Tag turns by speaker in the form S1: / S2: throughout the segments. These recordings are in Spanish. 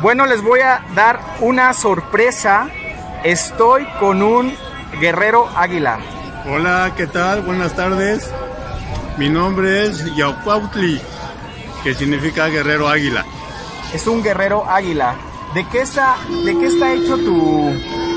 S1: Bueno, les voy a dar una sorpresa. Estoy con un guerrero águila.
S2: Hola, ¿qué tal? Buenas tardes. Mi nombre es Yaucuautli, que significa guerrero águila.
S1: Es un guerrero águila. ¿De qué está hecho tu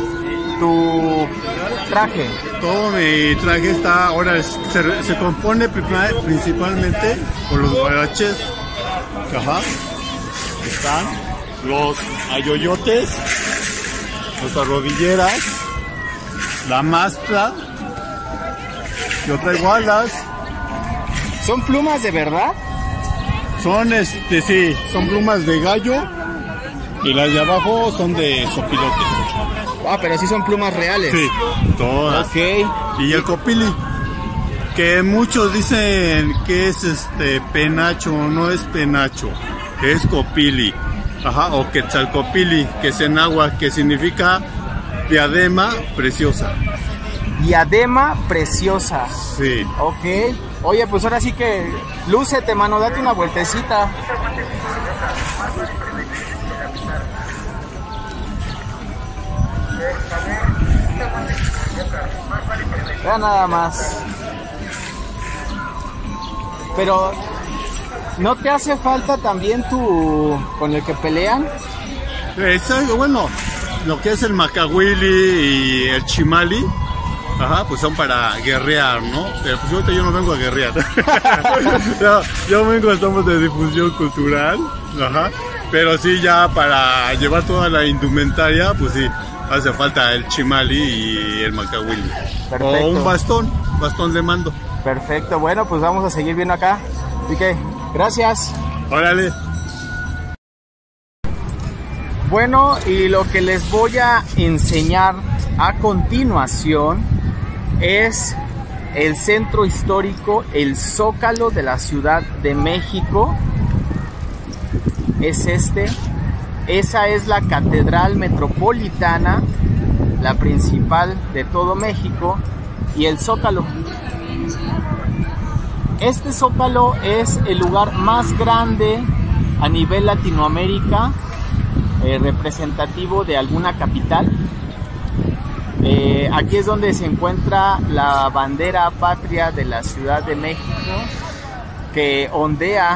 S1: traje?
S2: Todo mi traje está ahora se compone principalmente por los guaraches. Ajá. Están los ayoyotes, las rodilleras, la mastla y otras gualas.
S1: ¿Son plumas de verdad?
S2: Son sí, son plumas de gallo y las de abajo son de sopilote.
S1: Ah, pero sí son plumas reales.
S2: Sí, todas.
S1: Ok.
S2: Y el copili, que muchos dicen que es penacho, no es penacho, es copili. Ajá, o quetzalcopili, que es en agua, que significa diadema preciosa.
S1: Diadema preciosa.
S2: Sí.
S1: Ok. Oye, pues ahora sí que lúcete, mano, date una vueltecita. Vea nada más. Pero ¿no te hace falta también con el que pelean?
S2: Bueno, lo que es el macahuili y el chimali, ajá, pues son para guerrear, ¿no? Pero pues ahorita yo no vengo a guerrear. yo vengo, estamos de difusión cultural, ajá. Pero sí, ya para llevar toda la indumentaria, pues sí, hace falta el chimali y el macahuili. O un bastón de mando.
S1: Perfecto, bueno, pues vamos a seguir viendo acá. Así que, gracias.
S2: Órale.
S1: Bueno, y lo que les voy a enseñar a continuación es el centro histórico, el Zócalo de la Ciudad de México. Es esa es la Catedral Metropolitana, la principal de todo México, y el Zócalo. Este Zócalo es el lugar más grande a nivel Latinoamérica, representativo de alguna capital. Aquí es donde se encuentra la bandera patria de la Ciudad de México, que ondea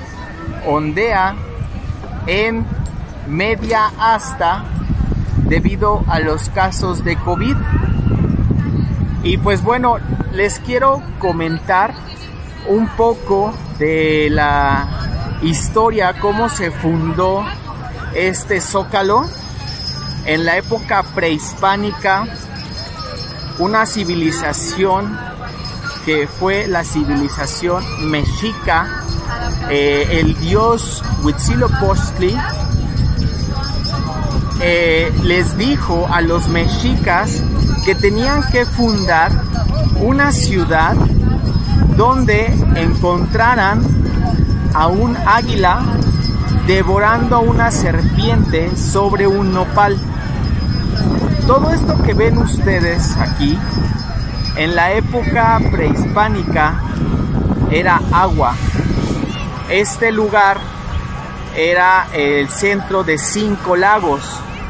S1: en media asta debido a los casos de COVID. Y pues bueno, les quiero comentar un poco de la historia, cómo se fundó este Zócalo. En la época prehispánica, una civilización que fue la civilización mexica, el dios Huitzilopochtli les dijo a los mexicas que tenían que fundar una ciudad donde encontraran a un águila devorando a una serpiente sobre un nopal. Todo esto que ven ustedes aquí, en la época prehispánica, era agua. Este lugar era el centro de 5 lagos.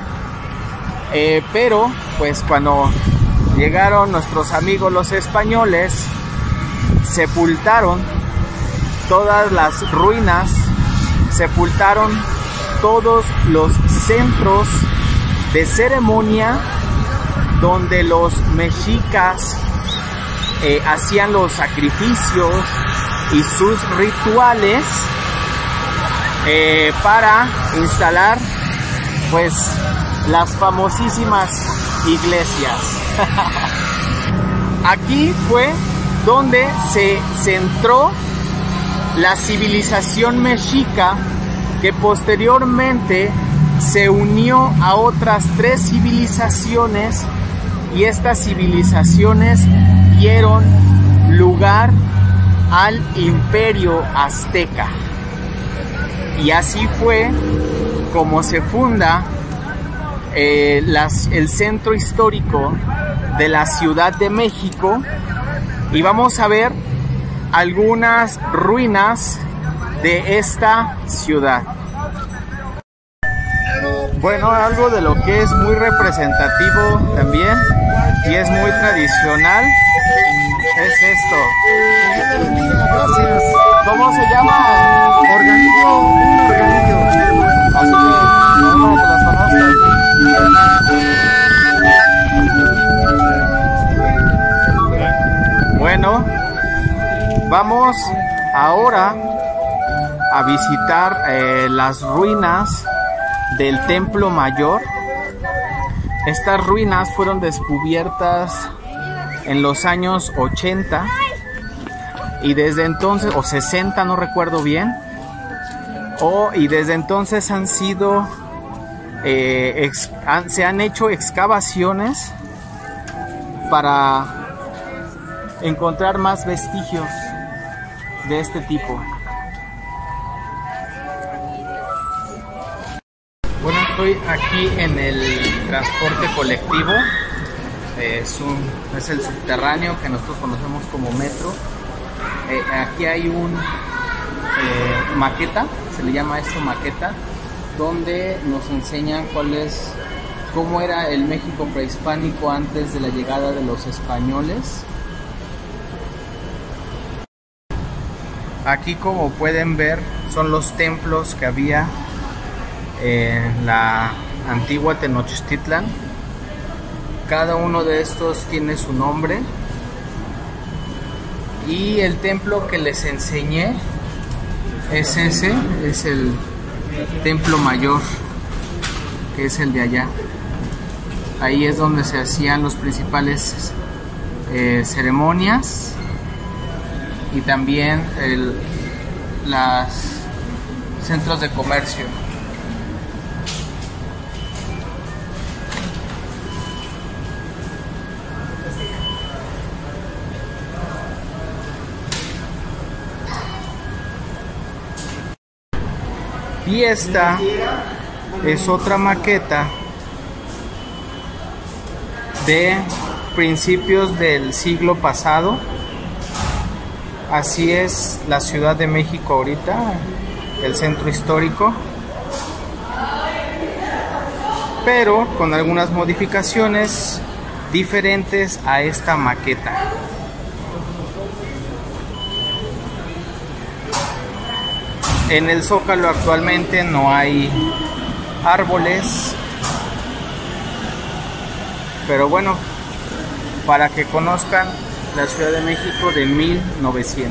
S1: Pero, pues cuando llegaron nuestros amigos los españoles, sepultaron todas las ruinas, sepultaron todos los centros de ceremonia donde los mexicas hacían los sacrificios y sus rituales para instalar pues las famosísimas iglesias. Aquí fue donde se centró la civilización mexica, que posteriormente se unió a otras 3 civilizaciones, y estas civilizaciones dieron lugar al Imperio Azteca. Y así fue como se funda el centro histórico de la Ciudad de México, y vamos a ver algunas ruinas de esta ciudad. Bueno, algo de lo que es muy representativo también y es muy tradicional es esto.
S2: Gracias.
S1: ¿Cómo se llama?
S2: Organillo, un organillo.
S1: Así que, no para que los conozcan. Bueno, vamos ahora a visitar las ruinas del Templo Mayor. Estas ruinas fueron descubiertas en los años 80 y desde entonces, o 60, no recuerdo bien, y desde entonces han sido, se han hecho excavaciones para encontrar más vestigios de este tipo. Bueno, estoy aquí en el transporte colectivo. Es el subterráneo que nosotros conocemos como metro. Aquí hay un maqueta, se le llama esto maqueta, donde nos enseñan cómo era el México prehispánico antes de la llegada de los españoles. Aquí, como pueden ver, son los templos que había en la antigua Tenochtitlan. Cada uno de estos tiene su nombre. Y el templo que les enseñé es ese, es el Templo Mayor, que es el de allá. Ahí es donde se hacían los principales ceremonias y también los centros de comercio. Y esta es otra maqueta de principios del siglo pasado. Así es la Ciudad de México ahorita, el centro histórico, pero con algunas modificaciones diferentes a esta maqueta. En el Zócalo actualmente no hay árboles, pero bueno, para que conozcan la Ciudad de México de 1900.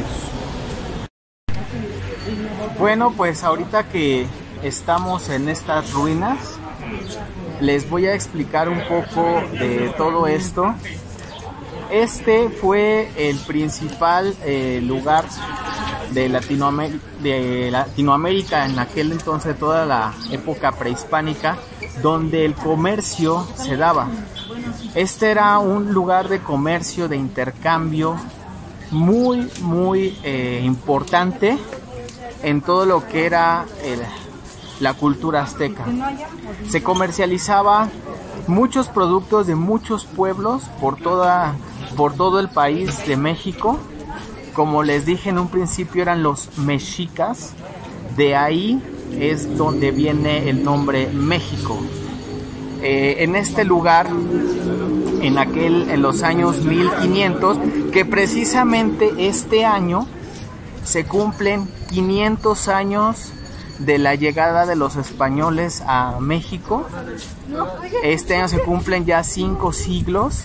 S1: Bueno, pues ahorita que estamos en estas ruinas, les voy a explicar un poco de todo esto. Este fue el principal lugar de Latinoamérica en aquel entonces, toda la época prehispánica, donde el comercio se daba. Este era un lugar de comercio, de intercambio muy importante en todo lo que era la cultura azteca. Se comercializaba muchos productos de muchos pueblos por todo el país de México. Como les dije en un principio, eran los mexicas. De ahí es donde viene el nombre México. En este lugar, en los años 1500, que precisamente este año se cumplen 500 años de la llegada de los españoles a México. Este año se cumplen ya 5 siglos,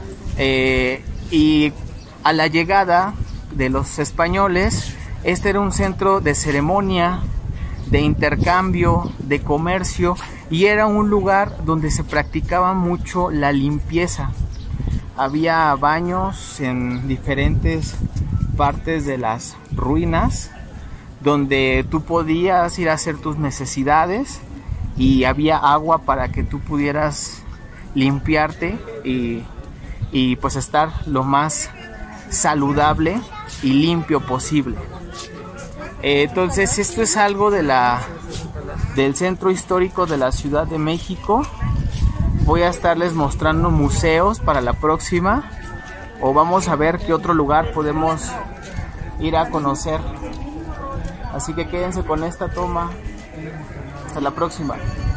S1: y a la llegada de los españoles, este era un centro de ceremonia, de intercambio, de comercio, y era un lugar donde se practicaba mucho la limpieza. Había baños en diferentes partes de las ruinas donde tú podías ir a hacer tus necesidades, y había agua para que tú pudieras limpiarte y pues estar lo más saludable y limpio posible. Entonces esto es algo del centro histórico de la Ciudad de México. Voy a estarles mostrando museos para la próxima, o vamos a ver qué otro lugar podemos ir a conocer. Así que quédense con esta toma. Hasta la próxima.